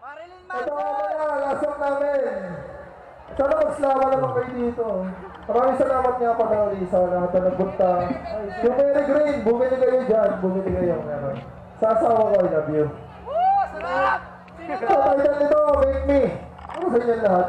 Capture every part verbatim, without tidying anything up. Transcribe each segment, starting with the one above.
Ito mga lasok namin. Sana magsalama naman kayo dito. Maraming salamat nga pala ulit sa lahat na nagbunta. Yung Mary Green, bumili kayo dyan. Bumili kayo meron. Sa asawa ko, I love you. Woo! Sarap! Sa title nito, Make Me. Ano sa inyo lahat?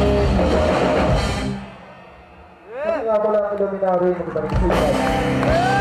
iLLuminary, nagbalik sila.